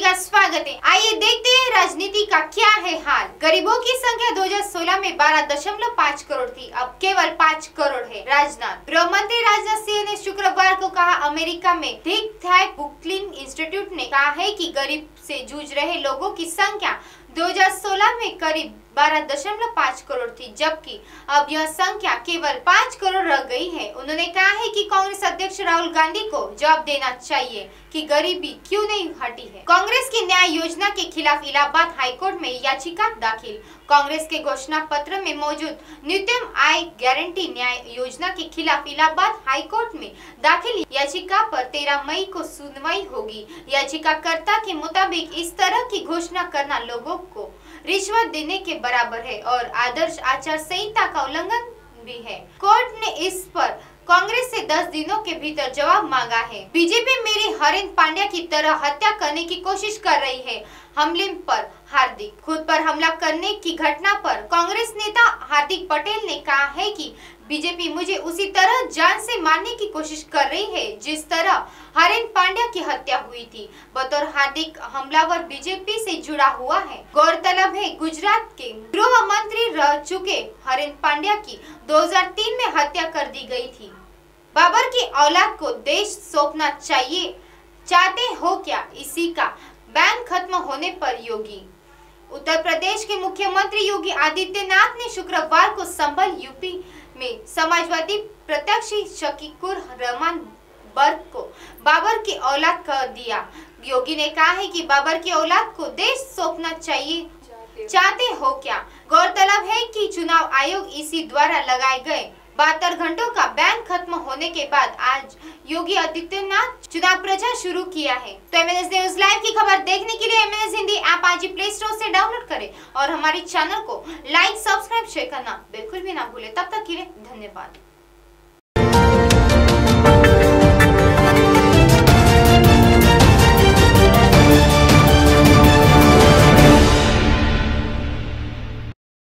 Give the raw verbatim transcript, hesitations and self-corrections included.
का स्वागत है। आइए देखते हैं राजनीति का क्या है हाल। गरीबों की संख्या दो हज़ार सोलह में बारह दशमलव पाँच करोड़ थी, अब केवल पाँच करोड़ है। राजनाथ गृह मंत्री राजनाथ सिंह ने शुक्रवार को कहा, अमेरिका में थिंक टैंक ब्रुकलिन इंस्टीट्यूट ने कहा है कि गरीब से जूझ रहे लोगों की संख्या दो हज़ार सोलह में करीब बारह दशमलव पाँच करोड़ थी, जबकि अब यह संख्या केवल पाँच करोड़ रह गई है। उन्होंने कहा है कि कांग्रेस अध्यक्ष राहुल गांधी को जवाब देना चाहिए कि गरीबी क्यों नहीं हटी है। कांग्रेस की न्याय योजना के खिलाफ इलाहाबाद हाईकोर्ट में याचिका दाखिल। कांग्रेस के घोषणा पत्र में मौजूद न्यूनतम आय गारंटी न्याय योजना के खिलाफ इलाहाबाद हाईकोर्ट में दाखिल याचिका पर तेरह मई को सुनवाई होगी। याचिकाकर्ता के मुताबिक इस तरह की घोषणा करना लोगों को रिश्वत देने के बराबर है और आदर्श आचार संहिता का उल्लंघन भी है। कोर्ट ने इस पर कांग्रेस से दस दिनों के भीतर जवाब मांगा है। बीजेपी मेरी हरेंद्र पांड्या की तरह हत्या करने की कोशिश कर रही है। हमले पर हार्दिक खुद पर हमला करने की घटना पर कांग्रेस नेता हार्दिक पटेल ने कहा है कि बीजेपी मुझे उसी तरह जान से मारने की कोशिश कर रही है जिस तरह हरेंद्र पांड्या की हत्या हुई थी। बतौर हार्दिक हमलावर बीजेपी से जुड़ा हुआ है। गौरतलब है, गुजरात के गृह मंत्री रह चुके हरेंद्र पांड्या की दो हज़ार तीन में हत्या कर दी गई थी। बाबर की औलाद को देश सौंपना चाहिए, चाहते हो क्या? इसी का बैन खत्म होने पर योगी। उत्तर प्रदेश के मुख्यमंत्री योगी आदित्यनाथ ने शुक्रवार को संभल यूपी में समाजवादी प्रत्याशी शकीकुर रहमान बर्क को बाबर की औलाद कह दिया। योगी ने कहा है कि बाबर की औलाद को देश सौंपना चाहिए, चाहते हो क्या? गौरतलब है कि चुनाव आयोग इसी द्वारा लगाए गए बहत्तर घंटों का बैन खत्म होने के बाद आज योगी आदित्यनाथ चुनाव प्रचार शुरू किया है। तो एमएनएस न्यूज लाइव की खबर देखने के लिए एमएनएस हिंदी ऐप आज ही प्ले स्टोर से डाउनलोड करें और हमारे चैनल को लाइक, सब्सक्राइब, शेयर करना बिल्कुल भी ना भूले। तब तक के लिए धन्यवाद।